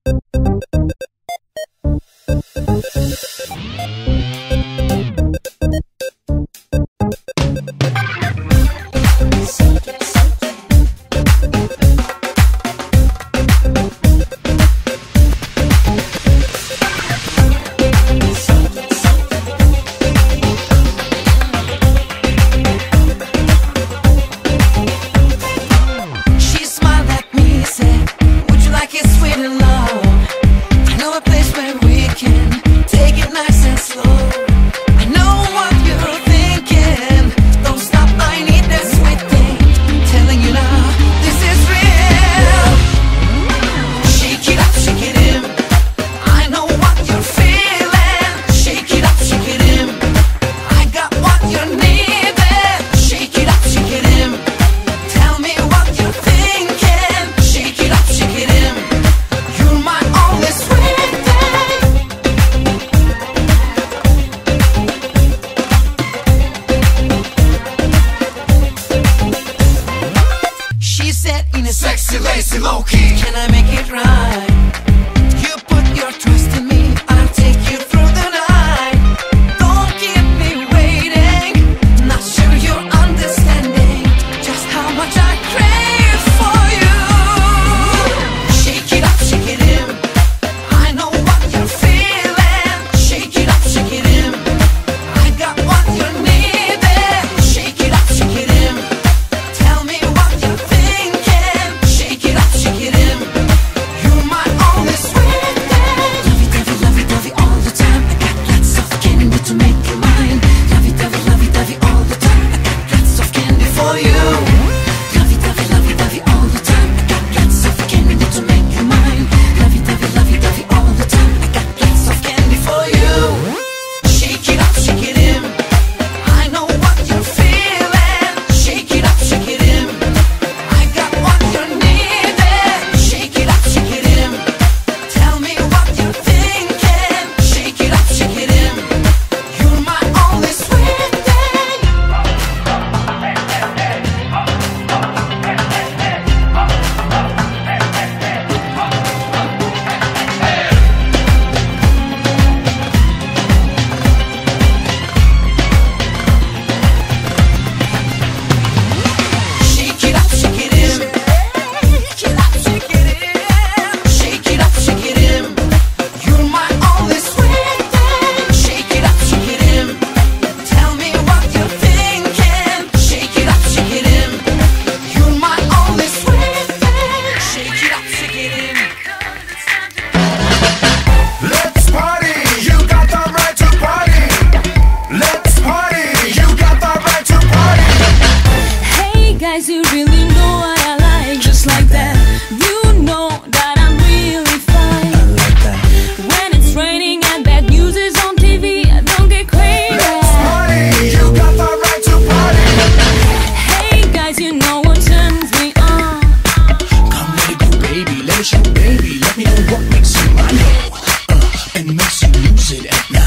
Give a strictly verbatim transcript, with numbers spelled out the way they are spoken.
Sexy, lazy, low-key. Can I make it right? You put your trust in me, I'll take you through the night. Don't keep me waiting, not sure you're understanding just how much I crave for you. Shake it up, shake it in, I know what you're feeling. Shake it up, shake it in, I got what you needed. Shake it up, shake it in, tell me what you're thinking. Shake it up, shake it in, you're my only sweet thing. Lovey-dovey, lovey-dovey all the time, I got lots of candy to make you mine. Lovey-dovey, lovey-dovey all the time, I got lots of candy for you. Lovey-dovey, lovey-dovey all the time, I got lots of candy to make you mine. Lovey-dovey, lovey-dovey all the time, I got lots of candy for you. Shake it up, shake it in, I know what you're feeling. Shake it up, shake it in, I got what you needed. Shake it up, shake it in, tell me what you're thinking. Shake it up, shake it in, you're my only sweet thing. Shake it up, shake it in, shake it up, shake it in, shake it up, shake it in, you're my only sweet thing. Shake it up, shake it in, tell me what you're thinking. Shake it up, shake it in, you're my only sweet thing. Shake it up, shake it in. Let's party, you got the right to party. Let's party, you got the right to party. Hey guys, you really know what I like. Just like that. You know that I'm really fine. Like that. When it's raining and bad news is on T V, I don't get crazy. Let's party, you got the right to party. Hey guys, you know what turns me on. Come let it go, baby, let it show, baby. Let me know what makes you my know, uh, and makes you lose it at night.